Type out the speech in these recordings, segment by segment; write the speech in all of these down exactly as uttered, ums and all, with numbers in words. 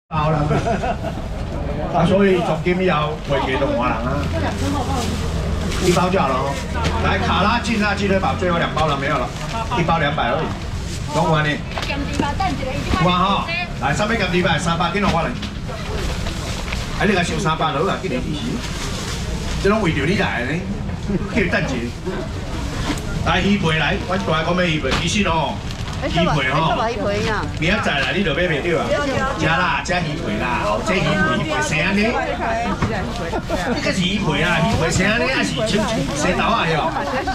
包啦，啊，所以昨金要会给动华人啊，一包就好了哦。来，卡拉进啊，记得把最后两包了没有了，一包两百而已。讲完呢？哇哈，来三百减二百，三百几两华人？哎，你来收三百落啊，今年利息，这拢为着你来的呢，叫等一下。来鱼皮来，我大讲要鱼皮，其实哦。 鱼皮吼，明仔载来你就买袂到啊！食啦，食鱼皮啦，后这鱼皮鱼皮生安尼，这个是鱼皮啦，鱼皮生安尼还是青生豆啊？哟！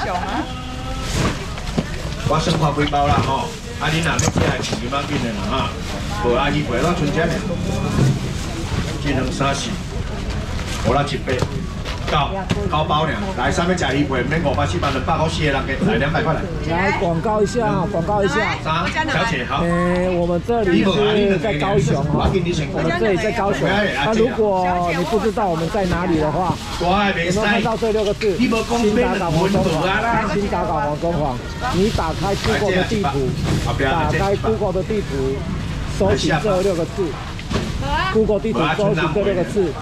我算看几包啦吼，啊你若要食的钱就要紧的啦哈，无啊鱼皮我剩这呢，一两三四，无啦一百。 九九包呢，来上面食鱼皮，免五百四百两百块四个人给，来两百块来。 来广告一下啊，广告一下。 啥？小姐好。 诶，我们这里是在高雄哈，我们这里在高雄。那如果你不知道我们在哪里的话，有没有看到这六个字？新打港黄中华，新打港黄中华。你打开 Google 的地图，打开 Google 的地图，搜寻这六个字 ，Google 地图搜寻这六个字。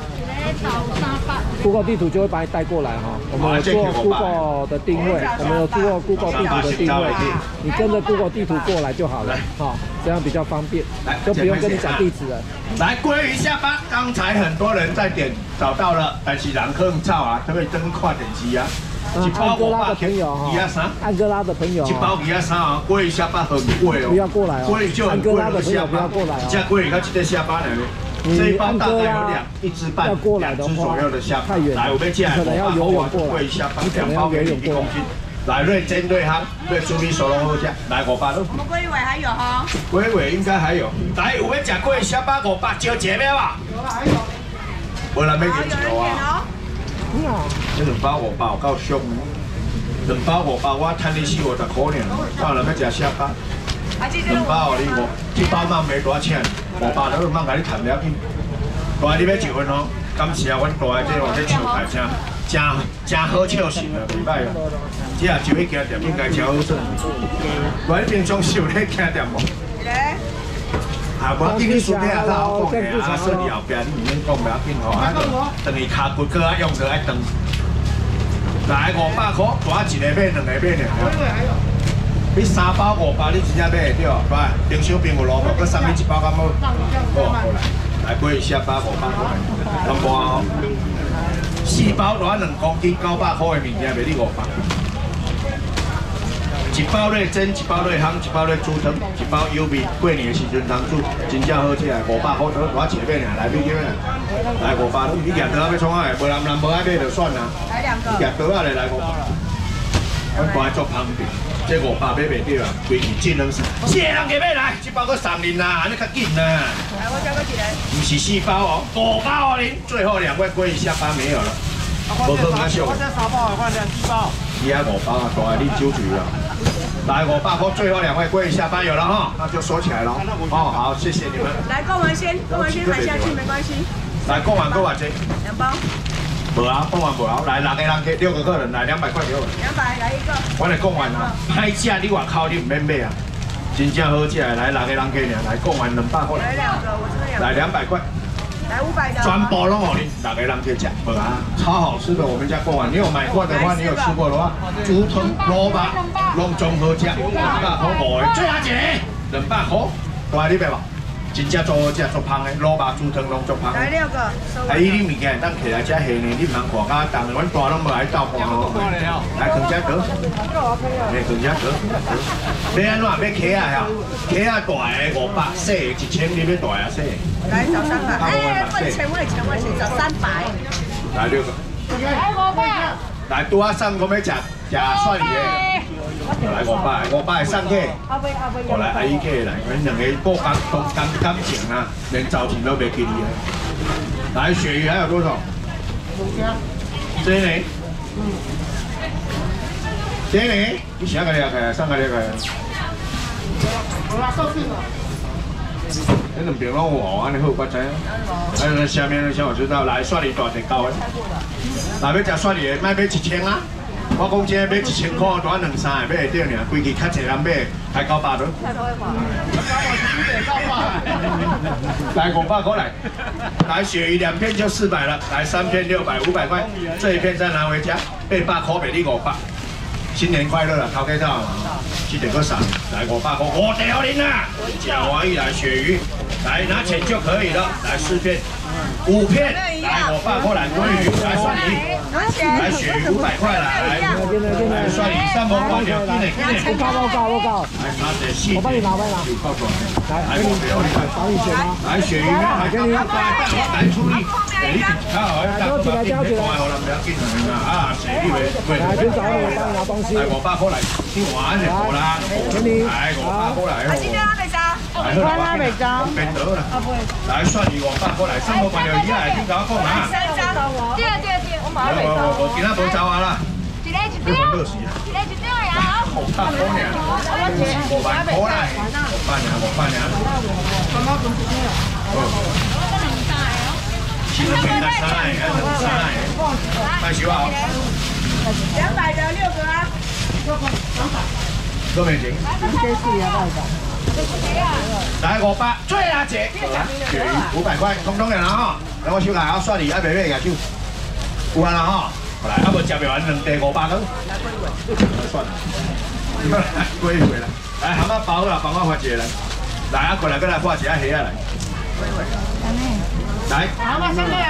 Google 地图就会把你带过来哈，我们有做 Google 的定位，我们有做 Google 地图的定位，你跟着 Google 地图过来就好了，哈，这样比较方便，就不用跟你讲地址了。 来，鲑鱼下巴，刚才很多人在点找到了，但是人可能照啊，特别登看电视啊。 一包五百的朋友哈，安哥拉的朋友， 一包二啊三啊，鲑鱼下巴很贵哦， 不要过来哦，安哥拉的朋友不要过来哦， 这鲑鱼它这个下巴呢？ 这一包大概有两一只半、两只左右的下巴。来，我们接下来我把口碗过一下，把两包给你一公斤。来，瑞针对它，瑞注意手龙后价。来，五百都。 我们龟尾还有哈。 龟尾应该还有。来，有要吃龟下巴五百，招姐妹吧。有啊，还有。无人要给一个啊。这两包五百有够俗，两包五百我赚你四五十块呢，有人要吃下巴。 两包哦，你五一包嘛没多少钱，五百都嘛甲你谈了紧。大你要一份哦，感谢阮大个这我这手台真真真好笑死了，袂歹哦。这也就去行店应该真好耍。大你平常是有咧行店无？啊，我今日输听啊，我讲嘅啊，说你后壁你唔免讲袂要紧吼，啊，等于骹骨搁爱用着爱长。来五百块，大一个买两个买尔。 你三包五包，你真正买会到，对，冰箱冰有萝卜，佮送你一包咁好。好，过来，来过一下包五百块，咁多哦。四包软两公斤，九百块的物件卖你五百。一包咧蒸，一包咧烘，一包咧煮汤，一包油味，过年的时阵通煮，真正好食。五百块都我一个买尔，来买几买？来五百，你夹刀要创啊？无人人无爱买就算啦。来两个。夹刀啊来来五百。我挂做旁边。 这五百买袂到啊，规矩只能是四个人加买来，这包搁送恁啦，安尼较紧啦。来，我交个一个。不是四包哦，五包哦，恁最后两位龟下巴没有了，无可能少。我这三包，换两四包。你还五包啊，大概你九局了。来五百块，最后两位龟下巴有了哈，那就收起来了。哦，好，谢谢你们。 来，购完先，购完先喊下去没关系。 来，购完购完这。 两包。 无啊，讲完无啊，来六个人给六个客人来两百块给我。 两百来一个。 我来讲完啊，歹食你外口你唔免买啊，真正好食的，来六个人给你，来讲完两百块。 来两个，我这边两个。 来两百块。 来五百的。 全部拢哦，你六个人给吃，无啊，超好吃的，我们家讲完，你有买过的话，你有吃过的话，猪汤、萝卜拢综合吃，两百块五个，最后一个两百块，大你买无？ 真正做好食做香的，萝卜煮汤拢做香。 来六个。 啊，伊你物件当起来遮下呢，你唔通看甲重，阮大拢无来斗看哦。来，放遮得。来，放遮得。要安怎？要茄啊呀？茄啊大个五百，小个一千，你要大啊小个？ 来找三百。哎，问钱问钱问钱，找三百。 来六个。来五百。来拄啊送，我要食食蒜鱼的。 来五百，五百送客，我来阿姨客来，阮两个过感同感感情啊，连造型都袂记你啊。来鳕鱼还有多少？这呢？嗯。这呢？你啥个了开？上个了开？我拉手机了。这两边拢有哦，安尼好，我知啊。还有下面那些我知道，来蒜鱼大只高的。来要食蒜鱼，卖买一千啊。 我讲这买一千块，大两三个买会到尔，规矩较济人买，才九百多。来五百块来，来鳕鱼两片就四百了，来三片六百，五百块。这一片再拿回家，八百块赔你五百。新年快乐了，头家到，记得个啥？来五百块，我条您啊！假玩意来鳕鱼，来拿钱就可以了，来四片。 五片，来我爸过来鲑鱼，来蒜泥，来鳕鱼五百块来，来蒜泥三毛八条，一点一点， 我告我告我告， 来拿点细， 我帮你拿，帮你拿，来，给你找你钱吗？ 来鳕鱼，来给你来处理，你看好要交起来交起来，好了不要紧了啊，鳕鱼为为， 来去找我，帮你拿东西， 来我爸过来，去玩就好啦， 给你， 来我爸过来， 今天阿美章， 来喝啦，美章，别得了，来蒜泥我爸过来，三毛八条鱼来。 搞讲啊！ 三张，对对对，我马上买张。 我今仔无走啊啦。 一个一张，一个一张呀。 五百块尔，五万块啦，五百尔，五百尔。刚刚咁少啊？哦。是两百三，还两三。太少啊！ 两百的六个啊。 多美金。 这是两百的。 来五百，最阿姐，鳕鱼五百块，通通人啦吼。等我收下，我刷你爱买咩牙酒，有啊啦吼。来，啊无食袂完，两地五百块。算了，过一回来。来，蛤蟆包啦，帮我发一个来。来，啊过来，过来发一下虾来。来。蛤蟆先来。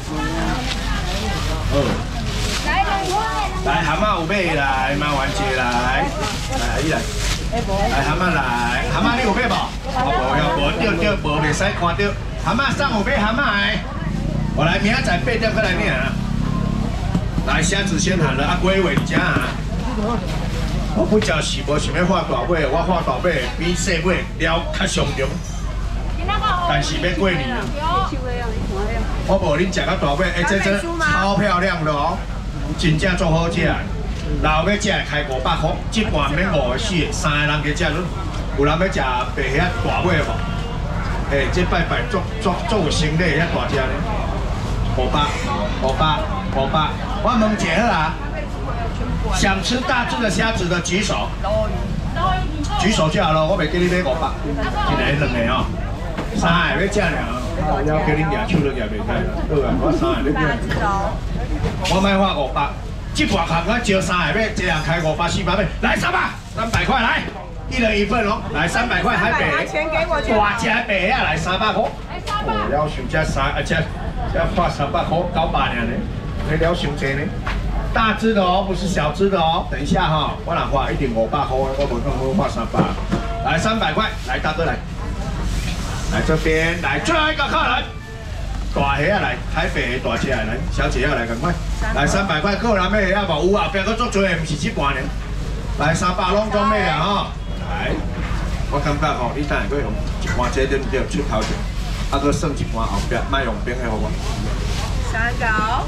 哦。来两块。来，蛤蟆有买来，麻烦一来，来伊来。 来蛤蟆来，蛤蟆你有买无？我无有，无钓钓，无袂使看到。蛤蟆上有买蛤蟆的，我来明仔载八点过来领啊。来虾子先喊了，啊龟尾加啊。我不叫是无想要画大尾，我画大尾比细尾了较上重。但是要过年。我无恁食到大尾，哎，这真超漂亮的哦，真正做好食。 老要食开五百块，一盘免五四个，三个人去食咯。有人要食白遐大尾无？诶，这拜拜做做做有生理遐大只呢。五百，五百，五百。我问一下啊，想吃大只的虾子的举手。举手就好了，我袂给你买五百，一个两个哦。三个要食尔，要叫恁举手都举袂开啦。好啊，我三个要叫。我卖花五百。 这盘看我招三个买，这样开五百四百买，来三百，三百块来，一人一份哦，来三百块海北，大只白啊，来三百块，哦，了想这三啊这这花三百块九百呢，你了想这呢？大只的哦，不是小只的哦，等一下哈，我哪花一定五百块，我不可能花三百，来三百块，来大哥来，来这边来最后一个客人。 大虾啊来，海北的大只来，小姐啊来，赶快来三百块，个人买虾无有啊，别个做多的，唔是一盘呢。来三百拢总买啊吼，来，我感觉吼，你等下可以用一盘这对唔对？出头前，啊，搁剩一盘后边，卖用边的好无？ 三九。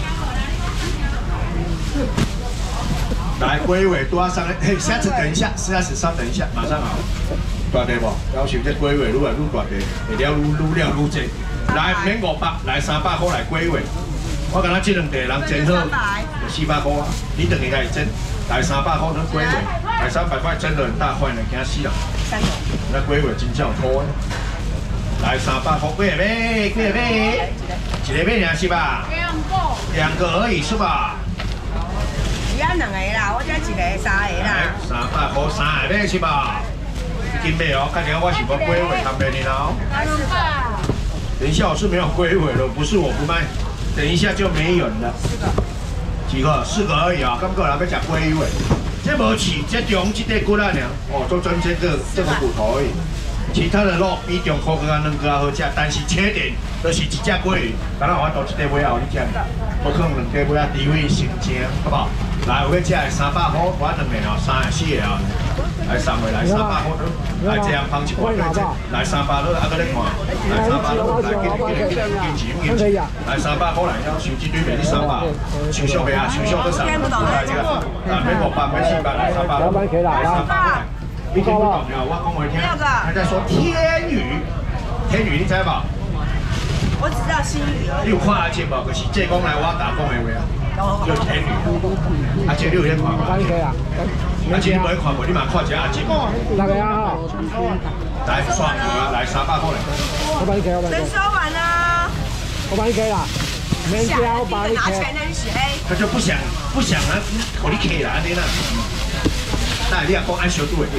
来，龟尾多上来，嘿，虾子等一下，虾子稍等一下，马上好。大地无？要求这龟尾愈来愈大地，会了愈愈了愈济。 来免五百，来三百块来龟尾。我感觉这两地人真好，就四百块啊。你等于开始蒸，来三百块能龟尾，来三百块真的很大块呢，惊死人。那龟尾真正好。来三百块，几个买？几个买？一个买两是吧？两个。两个而已是吧？ 只要两个啦，我只一个三个啦。 三百块三个买是吧？金买哦，看起来我是无龟尾他们的哦。三百。 等一下，我是没有龟尾了，不是我不卖，等一下就没有了。几个？四个而已啊，刚过来要讲龟尾，这无起，这中这块骨啊娘，哦，就专这个这个骨头而已，其他的肉比中口更加能更加好吃，但是缺点就是一只龟鱼，当然我多一块尾啊，你吃，不可能两块尾啊低位新鲜，好不好？来，我要吃三百块，我两个哦，三个四个哦。 来三位，来三百块，来这样放一块对子，来三百块，啊个你看，来三百块，来给你给你给你给你，来三百块来，要收这堆卖你三百，收上未啊？收上都三百，来这个，来免五百，免四百，来三百，来三百块，你听不懂没有？我讲我听，他在说天宇，天宇你知不？ 我只知道新宇而已。 你有看阿姐无？就是这讲来我打讲的话啊，叫天女。阿姐你有咧看无？ 可以可以啊。 阿姐你无咧看无？你嘛看一下阿姐。 哪个呀？ 来刷啊！来三百块来。 我帮你开，我帮你开。 谁收完了？ 我帮你开啦。没交，我帮你拿钱开。 的是黑。 他就不想不想啊，给你开啦，安尼啦。那你也讲按小度的。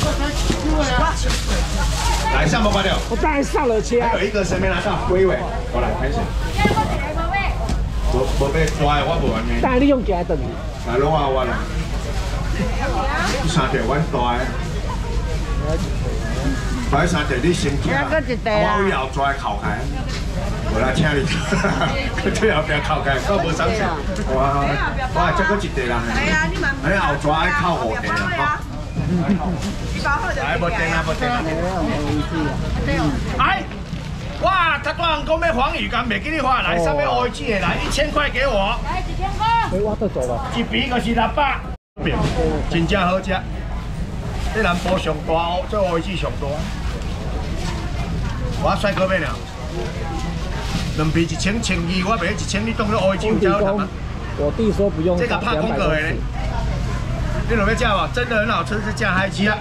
来上不关掉。 我当然上了车。 还有一个身边拿到龟尾，我来开始。无无被抓的，我无安尼。 但你用脚等。 来拢啊我啦。三条阮大的。摆三条你先听。我以后抓靠开。我来请你，最后边靠开，够无三成。哇，哇，这个一地啦。哎呀，你慢慢。哎，后抓爱靠五地啦。来，无电啦，无电啦。哎，哇，他刚讲要黄鱼干，袂记你花，来上面 O G 的，来一千块给我。 来一千块。哎，我得走了。 一比就是六百。真正好食。这南部上大哦，这 O G 上大。我帅哥咩了？两皮一千千二，我卖一千，你当作 O G 有交谈吗？ 我弟说不用。 这个怕公格的嘞。你有要吃无？真的很好吃，是加海鸡啊。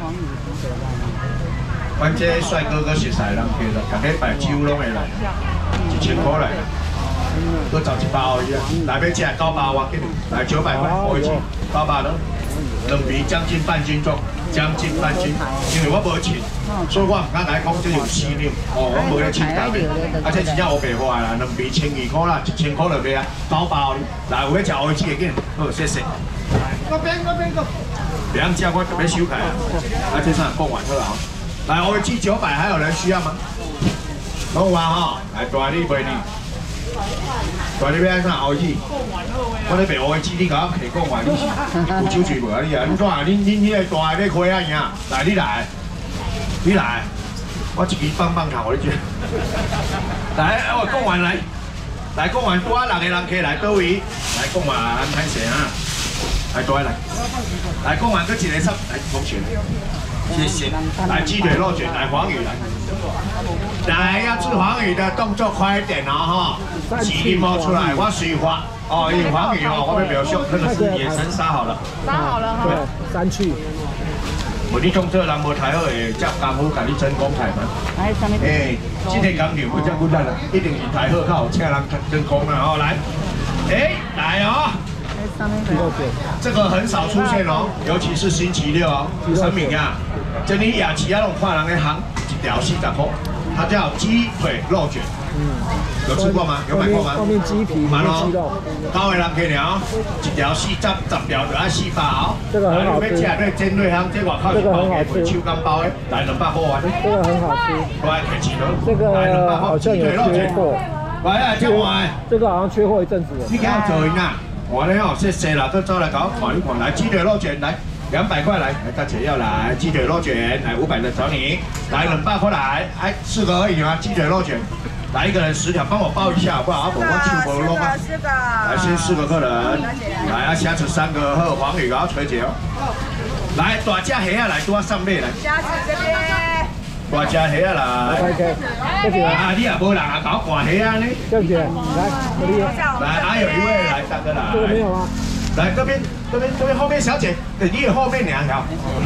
阮这帅哥个熟悉人，其实逐礼拜酒拢会来，一千块来，搁十一包而已啊。来要吃九包我给你，来九百块 O G 九包咯，两皮将近半斤重。将近半斤，因为我无称，所以我唔敢来讲这有私了。哦，我无咧称单的，而且真正黑白花啦，两皮千二块啦，一千块就卖啊，包包哩。来有要吃蚵仔的紧，好谢谢。嗰边嗰边个，别人吃我特别收起来啊。啊，这上讲完好了。来蚵仔九百，还有人需要吗？讲完哈，来大力卖你。大力要啥蚵仔？我咧卖蚵仔，你甲我提讲完，你是有手嘴无啊？你啊，你怎啊？你你你个大个要开啊赢？来你来，你来，我一支棒棒头，你知？来，我讲完来，来讲完多六个人客来倒位，来讲完安排谁啊？来多来，来讲完搁一个十，来同学，谢谢。来鸡腿肉卷，来黄鱼来。来，要吃黄鱼的动作快一点哦哈！鸡冒出来，我水花哦，因为黄鱼哦，我们表示那个是野生杀好了， 杀好了哈。 对，三去。 无你创这人无太好诶，接功夫甲你真讲台嘛？哎，上面。诶，这个工程不叫简单啦，一定是太好，较好请人真讲啦哦，来，诶，来哦。这个很少出现哦，尤其是星期六哦。陈敏啊，这里雅琪啊，拢看人咧行一条四十块。它叫鸡腿肉卷，嗯，有吃过吗？有买过吗？ 后面鸡皮， 蛮哦，高位人可以聊，一条四十十条就爱四百哦。 这个很好吃。 要吃那煎瑞香，这外口是包给手工包的，来两百块完。 这个很好吃。 来客气了。 这个好像有缺货。 来啊，叫我来。 这个好像缺货一阵子了。 你给我做人啊！我呢哦，谢谢啦，都走来搞看一看，来鸡腿肉卷来。两百块来，来大姐要来鸡腿肉卷，来五百的找你，来两百块来，哎四个而已嘛，鸡腿肉卷，来一个人十条，帮我报一下好不好？阿伯我去我弄啊， 四个， 来先四个客人，来啊虾子三个，还有黄鱼，然后垂姐哦，来大只虾啊来多上面来， 虾子这边， 大只虾啊来 ，OK， 这边啊你也无人啊搞大虾啊呢， 这边来，这里， 来还有一位来大哥来， 这个没有吗？ 来这边，这边，这边后面小姐，对，你的后面两条。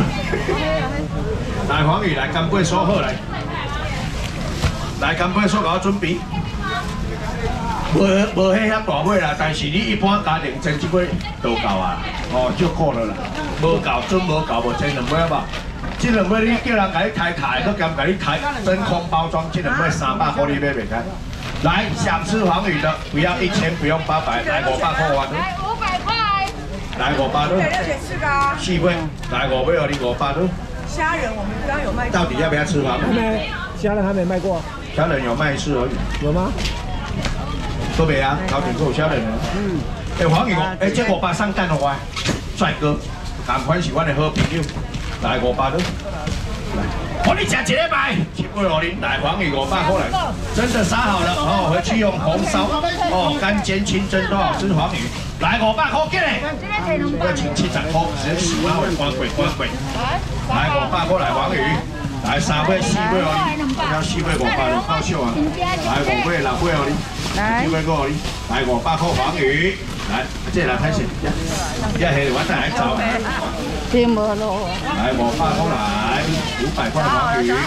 来黄鱼来干杯收好来，来干杯收给我准备。无无迄遐大尾啦，但是你一般家庭蒸一尾都够啊，哦，足够了啦。无够准无够无蒸两尾好不好？这两尾你叫人甲你抬抬，佮兼甲你抬真空包装，这两尾三百块你买袂开。来，想吃黄鱼的不要一千，不用八百，来五百块完。 来五百块。 来五百多， 四个啊， 四位，来五位哦，你五百多。 虾仁我们刚刚有卖， 到底要不要吃黄？ 还没，虾仁还没卖过。 虾仁有卖一次而已。 有吗？ 都没啊，高点做虾仁呢。嗯。哎，黄鱼哦，哎，这五百上蛋了哇，帅哥，赶快喜欢的好朋友，来五百多。来，我你吃一礼拜，七八五零，来黄鱼五百过来，真的杀好了哦，回去用红烧哦，干煎清蒸都好吃黄鱼。来五百块给你，要请七十块，直接十万块关贵关贵。来五百块来黄鱼，来三位四位哦， 要四百五百两包小啊，来五百六百哦你，四百五哦你，来五百块黄鱼，来，这来开始，一係我帶嚟走， 天冇咯， 來五百塊來，五百塊黃魚，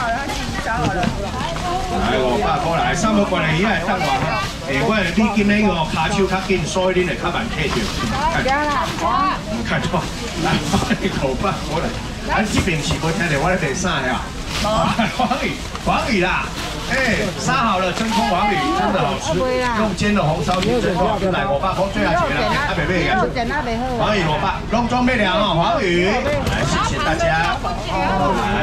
來五百塊來，三百塊嚟依係得話，誒我你見呢個卡超卡緊，所以你嚟卡板 K 條，看錯，來五百塊來，咱這邊是冇聽到我哋第三呀。 黃魚，黃魚啦，哎，殺好了，真空黃魚真的好吃，用煎的紅燒魚真好吃。來，我爸講最後一個，阿伯妹嘅。黃魚我爸隆重備糧哦，黃魚，來謝謝大家。來，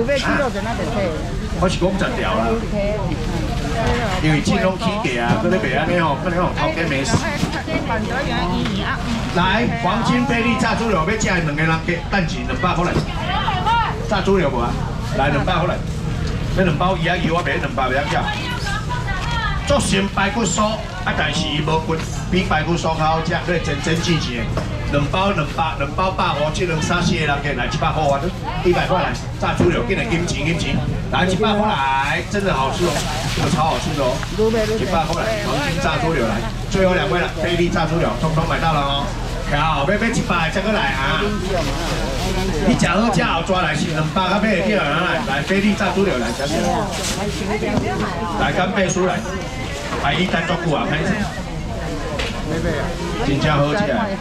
我是講十條啦，因為金龍起價啊，嗰啲賣安尼吼，嗰啲吼頭家沒事。來，黃金貝利炸豬柳要食兩個人加等錢兩百塊來，炸豬柳無啊？ 來兩百好來，這兩包伊仔油我賣兩百兩隻，足鮮排骨酥，啊但是伊無骨，比排骨酥較好食，佢真真正正。兩包兩百，兩包百五，這兩三四個人計來一百塊啊，一百塊來，炸豬柳，給你金錢金錢，來一百塊來，真的好吃哦，這個超好吃的哦，一百塊來，黃金炸豬柳來，最後兩位了，貝利炸豬柳，通通買到了哦，好，要要一百再過來啊。 你食好食後抓來是兩百個買會到啊！來貝利炸豬柳來，食食。來乾貝酥來，排伊等足久啊，歹勢。真正好食啊！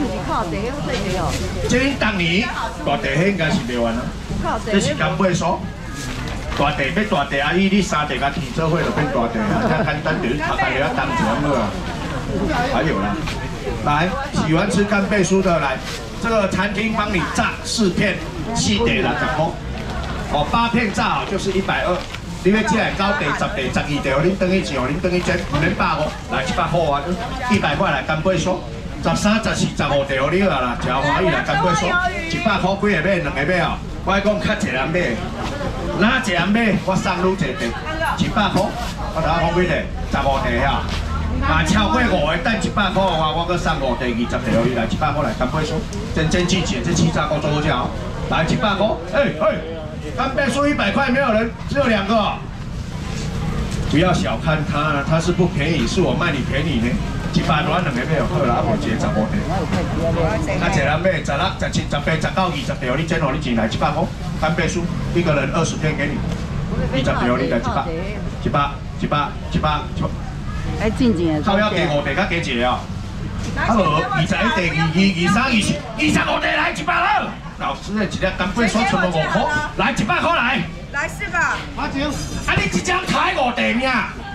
這恁當年大地迄應該是賣完啦。這是乾貝酥，大地要大地阿姨，你三地甲提做伙就變大地啊！較簡單就是頭家了當成了。還有啦，來喜歡吃乾貝酥的來。 這個餐廳幫你炸四片，四地六十塊，哦，八片炸好就是一百二。你要這來九地、十地、十二地，哦，恁等於錢哦，恁等於錢，唔免百五，來一百塊啊，一百塊來乾貝酥，十三、十四、十五地哦，你話啦，真歡喜來乾貝酥，一百塊幾個買，兩個買哦，我係講較濟人買，哪濟人買，我送你一地，一百塊，我頭先講幾地，十五地呀。 啊，超過五個等一百塊的話，我佮送五地二十地落去來，一百塊來乾貝酥，真真正正這氣炸鍋做好食哦，來一百塊，哎哎，乾貝酥一百塊，沒有人，只有兩個，不要小看它，它是不便宜，是我賣你便宜呢，一百多兩個買好啦，無一個十五地，啊，一人買十六、十七、十八、十九、二十地，你真好，你進來一百塊，乾貝酥一個人二十片給你，二十地你來一百，一百一百一百。 哎，正正的。 靠要加五地，較加一個哦。啊無，二十一地、二二、二三、二四、二十五地來一百了。老師的一粒乾貝酥全部五塊，來一百塊來。來四個。阿姐，啊你一張開五地命？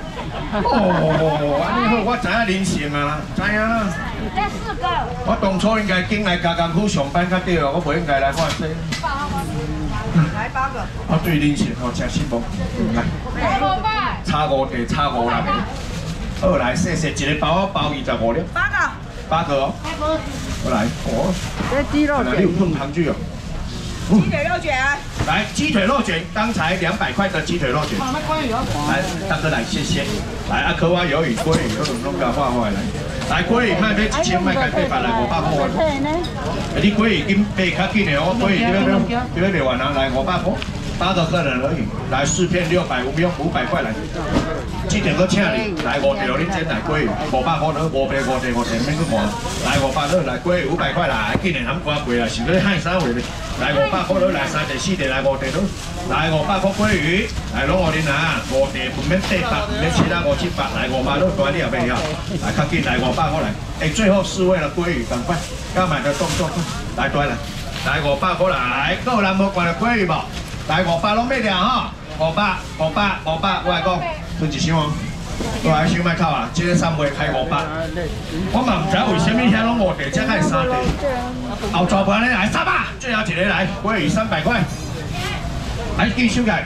哦，安尼好，我知影人性啊，知影啦。這四個。我當初應該進來加工區上班較對哦，我唔應該來看這。來八個。我對人性哦真失望。來。差五地，差五人。 好來，謝謝，一個包我包二十五粒。八個。八個哦。我來，哦。這雞肉卷。你有碰糖具哦。雞腿肉卷。來，雞腿肉卷，剛才兩百塊的雞腿肉卷。來，大哥來，謝謝。來，阿珂仔魷魚、鮭魚，我都弄個畫畫來。來，鮭魚賣買一千，賣改八百來五百塊。你鮭魚緊賣較緊的哦，鮭魚這邊這邊賣完了，來五百塊。八個客人而已，來四片六百，我們用五百塊來。 這點個請你，來五條你煎來龜，五百塊了，五百五地五地免去換，來五百了，來龜五百塊來，今年他們掛貴啦，是嗰啲漢山貨的，來五百塊了，來三地四地來五地了，來五百塊鮭魚，來攞我哋拿，五地唔免八百，唔免其他五七百，來五百了，多你也袂曉，來較緊來五百塊來，誒最後四位了鮭魚，趕快，剛買的動作快，來多來，來五百塊來，個人無關的鮭魚無，來五百攏買掉哈，五百五百五百，我來講。 剩一箱哦，我來想賣扣啊！這個三月開五百，我嘛唔知為什麼遐攏五地，只開三地。後座盤咧來三百，最後一個來，鮭魚三百塊，來繼續來。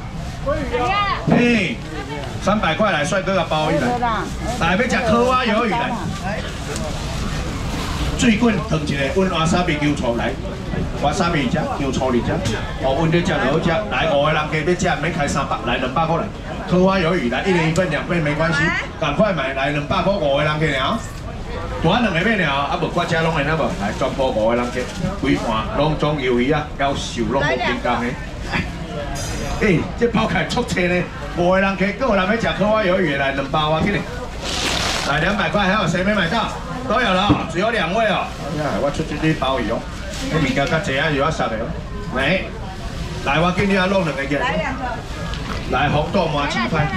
嘿，三百塊來，帥哥個包一來，來要食珂仔魷魚來，水滾燙一個，溫瓦薩比牛醋來。 瓦薩比只，牛醋二只，哦，溫啲只就好食。來五個人加要食，免開三百，來兩百塊來。珂仔魷魚來，一人一份，兩份沒關係，趕快買來兩百塊五個人加了。大兩個買了，啊無我只攏會那無，來全部五個人加，規盤攏總魷魚啊，要受攏無平價的。 诶，这包开足切呢，五个人客，各有人要吃科花鱿鱼来两包啊，给你。来两百块，还有谁没买到？都有了，只有两位哦。我出这啲鲍鱼哦，这物件较济啊，又要杀的哦。没，来我给你要弄两个给。来两个。来红豆麻鸡排。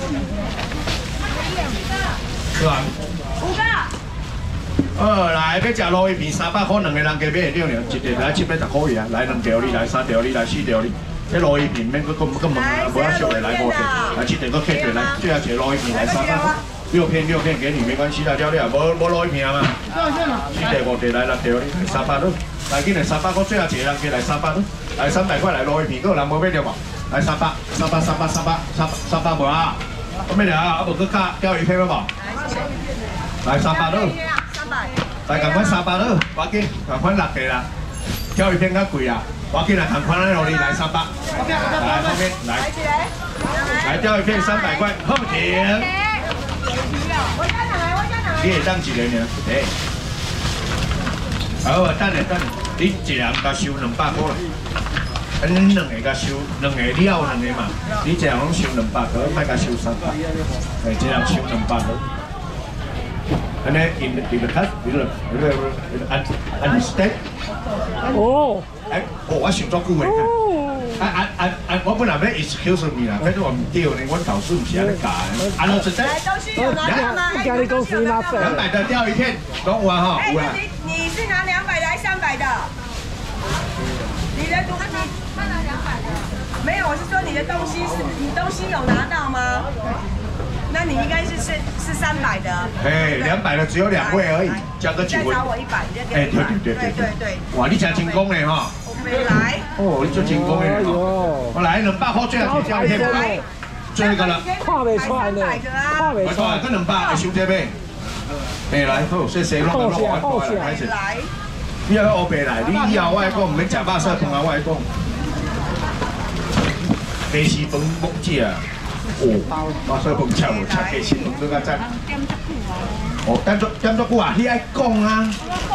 是吧？五个。呃，来要吃鲈鱼片，三百块两个人加买会了了，一碟来七百十块啊，来两条你，来三条你，来四条你。这鲈鱼片免搁搁搁问啊，无啊俗的来五条，来七条搁客着来，最后一个鲈鱼片来三百块。六片六片给你没关系啦，了了，无无鲈鱼片嘛。四条五条来六条你，来三百多，来今日三百块最后一个人加来三百多，来三百块来鲈鱼片，搁有人无买着无？来三百，三百三百三百三三百无啊？我买了啊，啊无搁加钓鱼片了无？来三百多。来，赶快三百多，我紧，赶快六个啦。钓鱼片较贵啦，我紧来赶快来落嚟来三百。来后面来，来钓鱼片三百块，好停。你会当一个呢？诶。好啊，等下等下，你一人甲收两百块啦。啊，你两个甲收，两个你要两个嘛？你一人拢收两百块，莫甲收三百。诶，一人收两百块。安尼 in in the cut, in the understand？ 哦， 哎，哦，我想做久诶。啊啊啊啊！我本来要 excuse me 啦，但是我唔对呢，我导师唔是安尼教的。安怎真的？ 东西有拿到吗？ 家里公司拿走。 两百的钓鱼片，讲有啊哈，有啊。 你你是拿两百的还是三百的？你的东西他拿两百的。没有，我是说你的东西是你东西有拿到吗？那你应该是是是三百的。 哎，两百的只有两位而已，加个几位。 再找我一百，你再给哎，对对对对对。哇，你真成功嘞哈！ 没来。 哦，你做成功嘞哈！我来两百块最后一条片，最后一个了。 看袂出来呢，看袂出来。 跟两百会收这边。哎，来好，谢谢弄弄完过来，开始。你要黑白来，你以后我来讲，唔免食肉色饭啊，我来讲。鸡翅饭木子啊！哦，肉色饭吃无吃鸡翅饭更加赞。哦，点足点足久啊！你爱讲啊！